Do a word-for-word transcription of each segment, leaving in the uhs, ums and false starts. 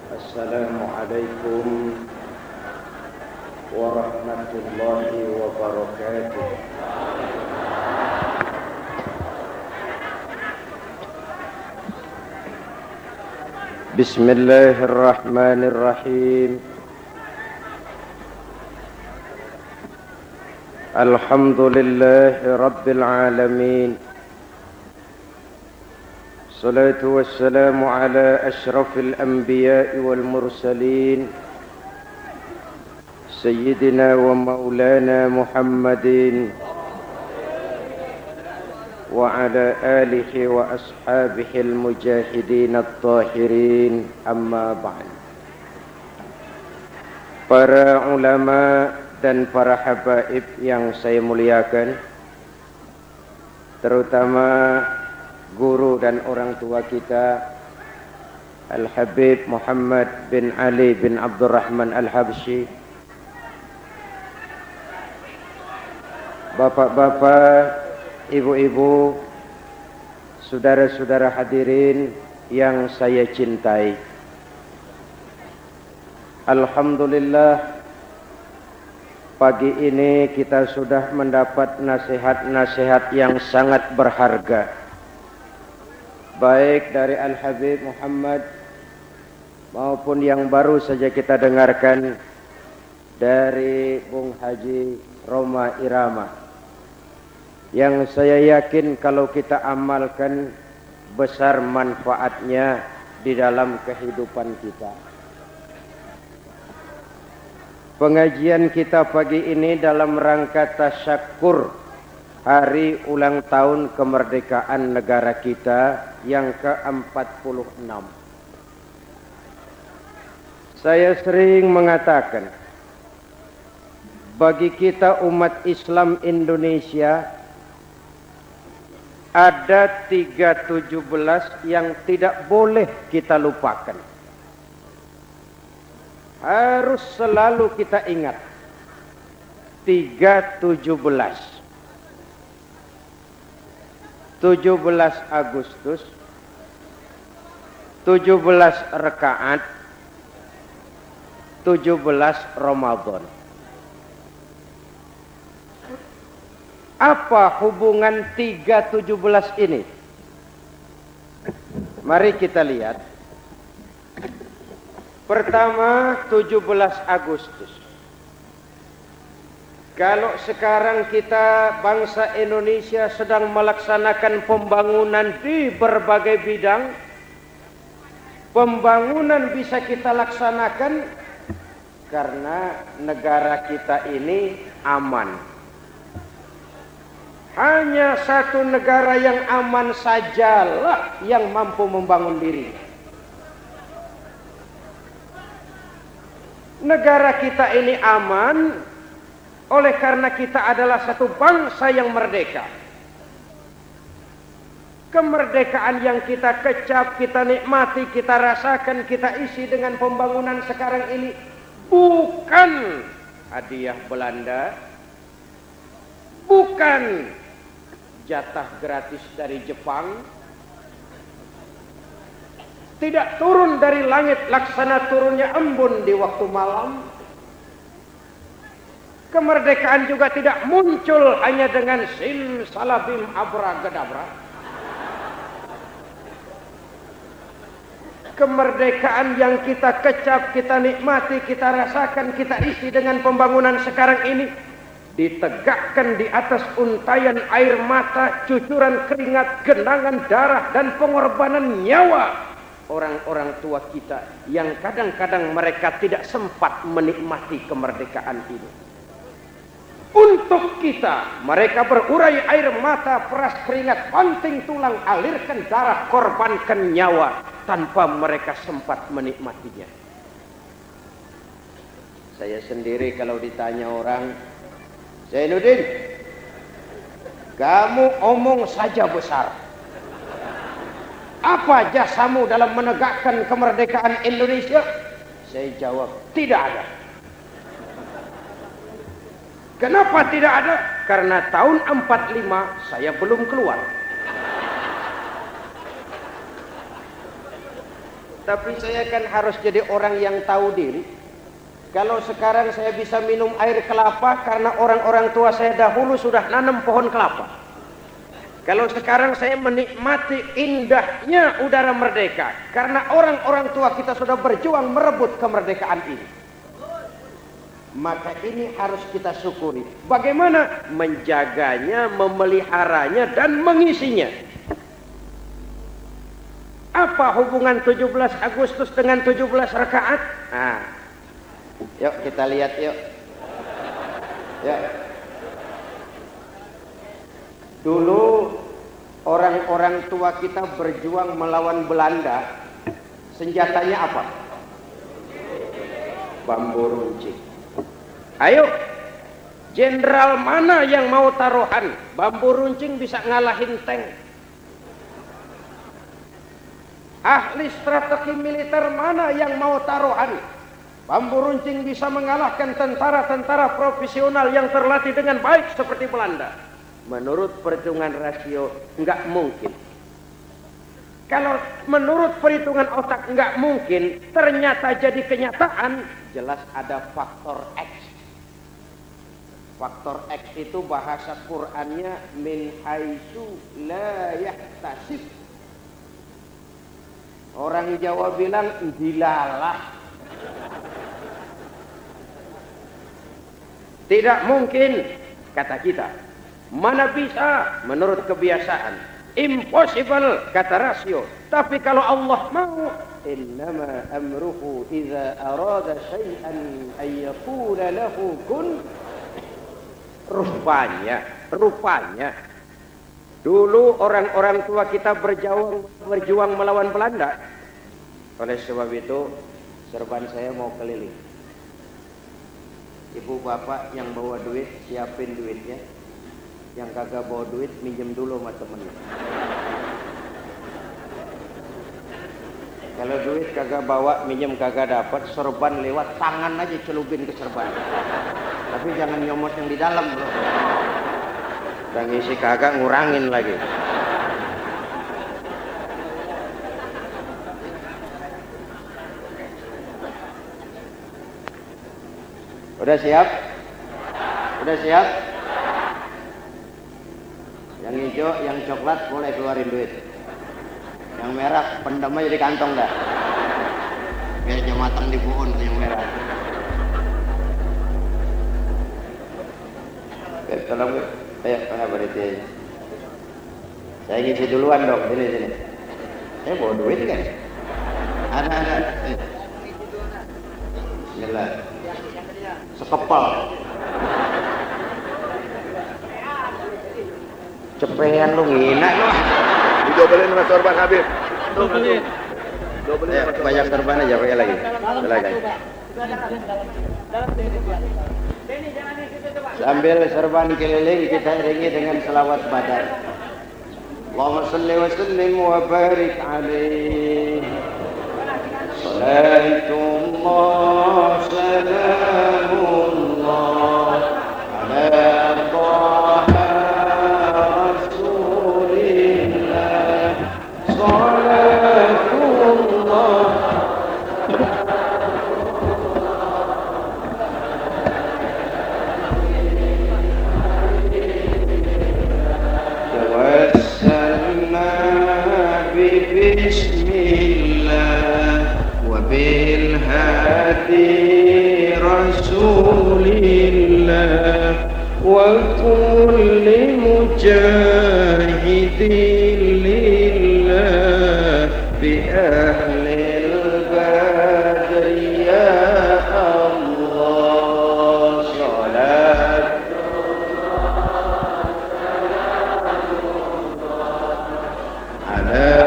Assalamualaikum warahmatullahi wabarakatuh. Bismillahirrahmanirrahim. Alhamdulillahi rabbil alamin. Salatu wassalamu ala ashrafil anbiya'i wal mursalin Sayyidina wa maulana Muhammadin wa ala alihi wa ashabihi al-mujahidin at-tahirin, amma ba'd. Para ulama dan para habaib yang saya muliakan, terutama guru dan orang tua kita Al-Habib Muhammad bin Ali bin Abdurrahman Al-Habsyi, bapak-bapak, ibu-ibu, saudara-saudara hadirin yang saya cintai. Alhamdulillah, pagi ini kita sudah mendapat nasihat-nasihat yang sangat berharga, baik dari Al-Habib Muhammad maupun yang baru saja kita dengarkan dari Bung Haji Roma Irama, yang saya yakin kalau kita amalkan besar manfaatnya di dalam kehidupan kita. Pengajian kita pagi ini dalam rangka tasyakur hari ulang tahun kemerdekaan negara kita yang ke empat puluh enam. Saya sering mengatakan, bagi kita umat Islam Indonesia ada tiga tujuh belas yang tidak boleh kita lupakan. Harus selalu kita ingat. tiga tujuh belas. tujuh belas Agustus, tujuh belas rakaat, tujuh belas Ramadan. Apa hubungan tiga tujuh belas ini? Mari kita lihat. Pertama, tujuh belas Agustus. Kalau sekarang kita bangsa Indonesia sedang melaksanakan pembangunan di berbagai bidang, pembangunan bisa kita laksanakan karena negara kita ini aman. Hanya satu negara yang aman sajalah yang mampu membangun diri. Negara kita ini aman oleh karena kita adalah satu bangsa yang merdeka. Kemerdekaan yang kita kecap, kita nikmati, kita rasakan, kita isi dengan pembangunan sekarang ini bukan hadiah Belanda, bukan jatah gratis dari Jepang, tidak turun dari langit laksana turunnya embun di waktu malam. Kemerdekaan juga tidak muncul hanya dengan sim salabim abracadabra. Kemerdekaan yang kita kecap, kita nikmati, kita rasakan, kita isi dengan pembangunan sekarang ini ditegakkan di atas untayan air mata, cucuran keringat, genangan darah, dan pengorbanan nyawa orang-orang tua kita yang kadang-kadang mereka tidak sempat menikmati kemerdekaan ini. Untuk kita, mereka berurai air mata, peras keringat, banting tulang, alirkan darah, korbankan nyawa tanpa mereka sempat menikmatinya. Saya sendiri kalau ditanya orang, Zainuddin, kamu omong saja besar. Apa jasamu dalam menegakkan kemerdekaan Indonesia? Saya jawab, tidak ada. Kenapa tidak ada? Karena tahun empat puluh lima saya belum keluar. tapi saya kan harus jadi orang yang tahu diri. Kalau sekarang saya bisa minum air kelapa karena orang-orang tua saya dahulu sudah nanam pohon kelapa. Kalau sekarang saya menikmati indahnya udara merdeka karena orang-orang tua kita sudah berjuang merebut kemerdekaan ini. Maka ini harus kita syukuri. Bagaimana menjaganya, memeliharanya, dan mengisinya. Apa hubungan tujuh belas Agustus dengan tujuh belas rakaat? Nah, yuk kita lihat yuk. Ya. Dulu orang-orang tua kita berjuang melawan Belanda. Senjatanya apa? Bambu runcing. Ayo, jenderal mana yang mau taruhan? Bambu runcing bisa ngalahin tank. Ahli strategi militer mana yang mau taruhan? Bambu runcing bisa mengalahkan tentara-tentara profesional yang terlatih dengan baik seperti Belanda. Menurut perhitungan rasio, nggak mungkin. Kalau menurut perhitungan otak nggak mungkin, ternyata jadi kenyataan, jelas ada faktor X. Faktor X itu bahasa Qur'annya min haitsu la yahtasib. Orang Jawa bilang dilalah. Tidak mungkin, kata kita. Mana bisa menurut kebiasaan. Impossible, kata rasio. Tapi kalau Allah mau, innama amruhu idza arada syai'an ay yaqula lahu kun. Rupanya, rupanya dulu orang-orang tua kita berjuang berjuang melawan Belanda. Oleh sebab itu, serban saya mau keliling. Ibu bapak yang bawa duit, siapin duitnya. Yang kagak bawa duit, minjem dulu sama temennya. Kalau duit kagak bawa, minjem kagak dapat, serban lewat tangan aja celupin ke serban. Tapi jangan nyomot yang di dalam, bro. Dan ngisi kagak ngurangin lagi. Udah siap? Udah siap? Yang hijau, yang coklat boleh keluarin duit. Yang merah pendam aja di kantong dah. Biar aja matang di buun yang merah. Oke, tolong, ayo, kenapa berhenti? Saya ngisi duluan dong, sini sini. Saya bawa duit kan? Ada ada. Eh. Bismillah. Sekepal. Cepengan lu ngina lu. Didobelin sama sorban Habib. Dobelin. Dobelin Ya, banyak sorban aja pakai lagi. Silakan. Sambil sorban keliling kita iringi dengan selawat badar. Allahumma salli wa sallim wa barik alaihi. Salatullah salamullah ala Taha Rasulillah. Salatullah بالهادي رسول الله وكل مجاهد لله بأهل البدر يا الله صلاة على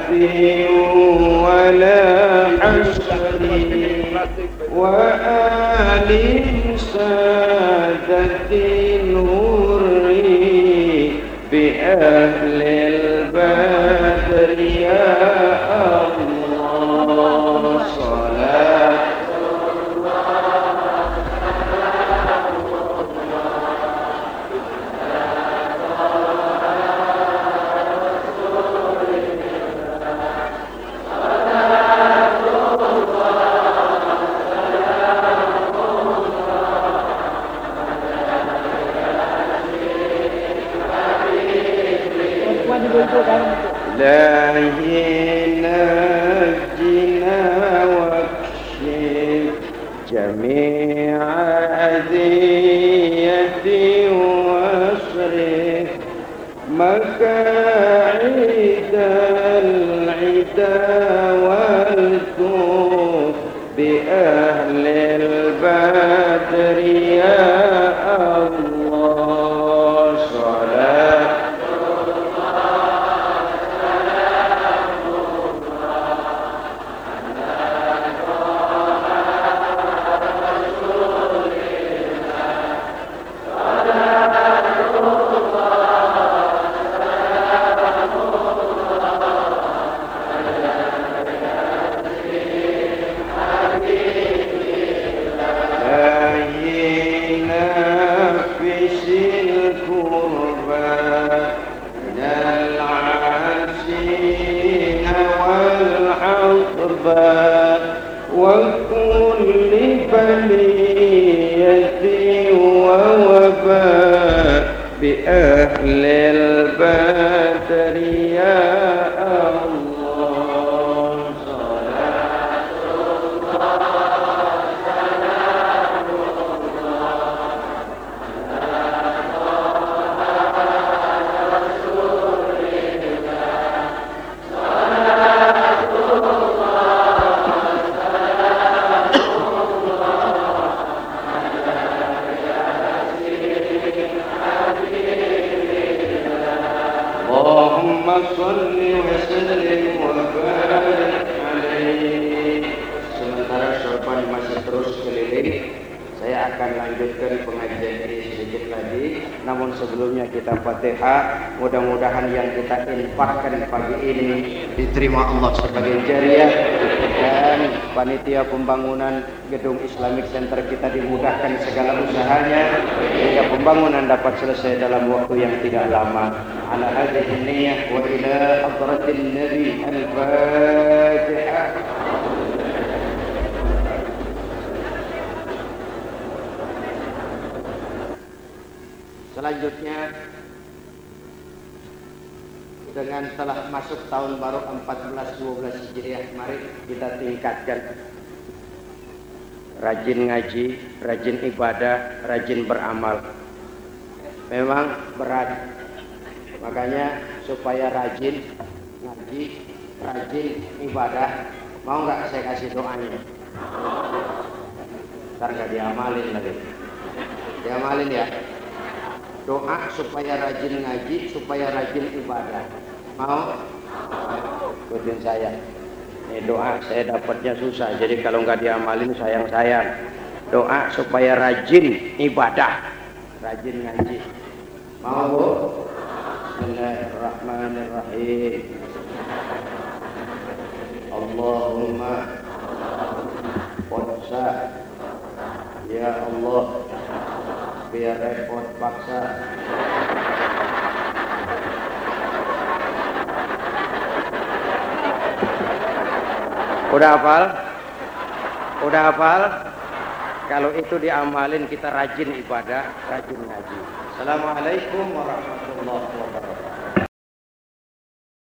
ولا حسن وآل سادة هري بأهل البدر يا الله صلاة إلهي نجنا واكشف جميع أذيتي واصرف مكائد العدا والكوف بأهل البدر يا الله صلاة وكل بلية ووباء بأهل البدر يا الله صلاة الله سلام الله على رسول الله صلاة اللهم صل وسلم وبارك alaihi. Sementara sorban masih terus keliling, saya akan lanjutkan pengajian ini sedikit lagi. Namun sebelumnya kita Fatihah. Mudah-mudahan yang kita infakkan pagi ini diterima Allah sebagai jariah, dan panitia pembangunan gedung Islamic Center kita dimudahkan segala usahanya hingga pembangunan dapat selesai dalam waktu yang tidak lama. Ala hadhihi niyyah wa ila hadratin nabi al-Fatihah. Selanjutnya, dengan telah masuk tahun baru empat belas dua belas Hijriah, mari kita tingkatkan rajin ngaji, rajin ibadah, rajin beramal. Memang berat, makanya supaya rajin ngaji, rajin ibadah, mau nggak saya kasih doanya? Ntar nggak diamalin lagi. Diamalin ya. Doa supaya rajin ngaji, supaya rajin ibadah. Mau? Ikutin saya. Ini doa saya dapatnya susah, jadi kalau nggak diamalin sayang-sayang. Doa supaya rajin ibadah, rajin ngaji. Mau Bu? Bismillahirrahmanirrahim. Allahumma qadsa ya Allah, biar repot paksa. Udah hafal? Udah hafal? Kalau itu diamalin, kita rajin ibadah, rajin ngaji. Assalamualaikum warahmatullahi wabarakatuh.